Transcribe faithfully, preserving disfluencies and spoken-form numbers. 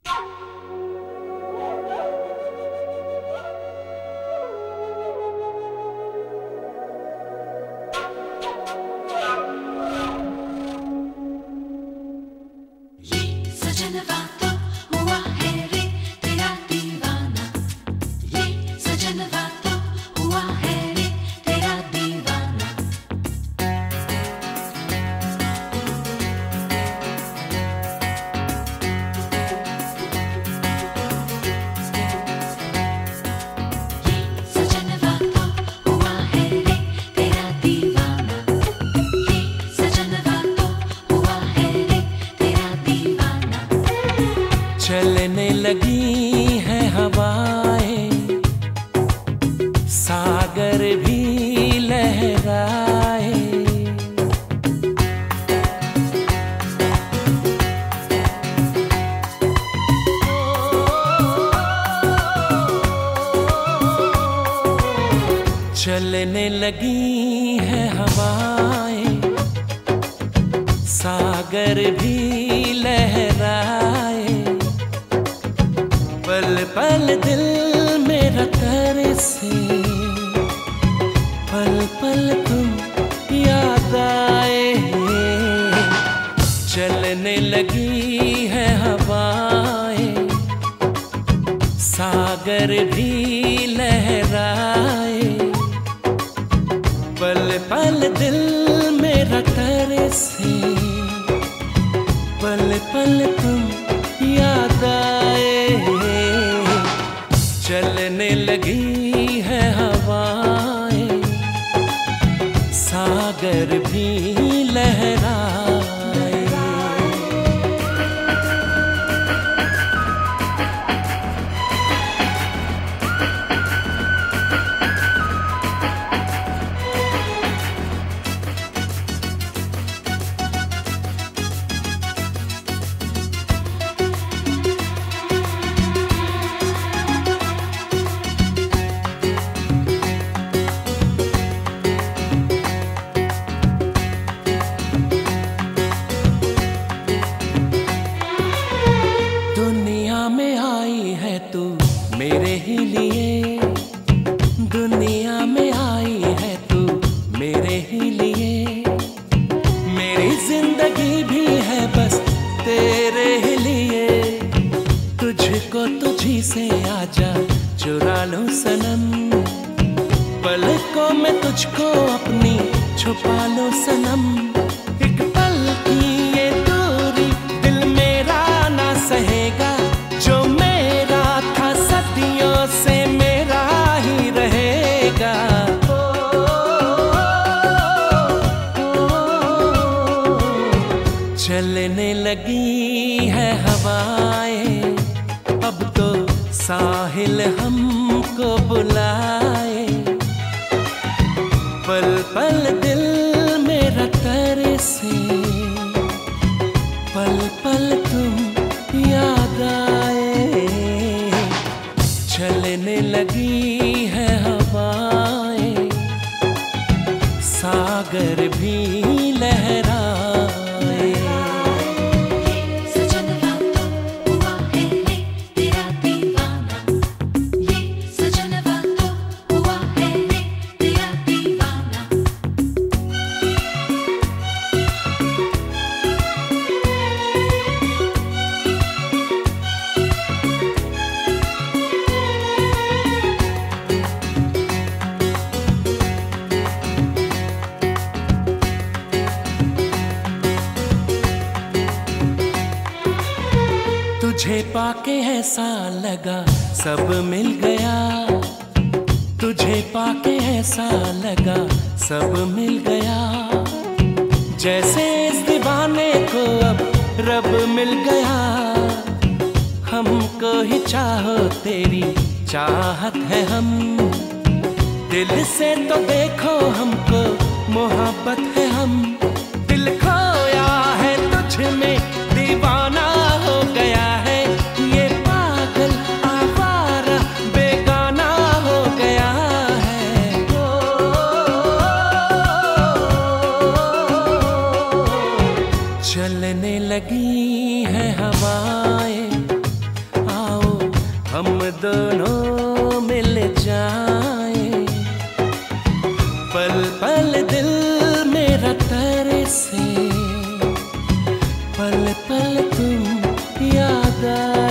चलने लगी है हवाएं, सागर भी लहराए। चलने लगी है हवाएं, सागर भी लहराए। पल पल दिल मेरा तरसे, पल पल तुम याद आए। चलने लगी है हवाएं, सागर भी लहराए। पल पल दिल मेरा तरसे, पल पल तुम याद आए। चलने लगी है हवाएं, सागर भी लहराए। मेरे ही लिए दुनिया में आई है तू, मेरे ही लिए। मेरी जिंदगी भी है बस तेरे ही लिए। तुझको तुझी से आजा चुरा लो सनम, पलकों में तुझको अपनी छुपा लो सनम। एक पल की ये दूरी दिल मेरा ना सहेगा, जो मेरा था सदियों से मेरा ही रहेगा। ओ, ओ, ओ, चलने लगी है हवाएं, अब तो साहिल हमको बुलाए। पल पल दिल मेरा तरसे, पल पल तुम याद आए। चलने लगी है हवाएं, सागर भी लहराए। तुझे पाके ऐसा लगा सब मिल गया, तुझे पाके ऐसा लगा सब मिल गया। जैसे इस दीवाने को अब रब मिल गया। हमको ही चाहो तेरी चाहत है हम, दिल से तो देखो हमको मोहब्बत है हम। दिल खोया है तुझ में दीवाना हो गया है, ये पागल आवारा बेगाना हो गया है। ओ, चलने लगी है हवाएं, खुदा।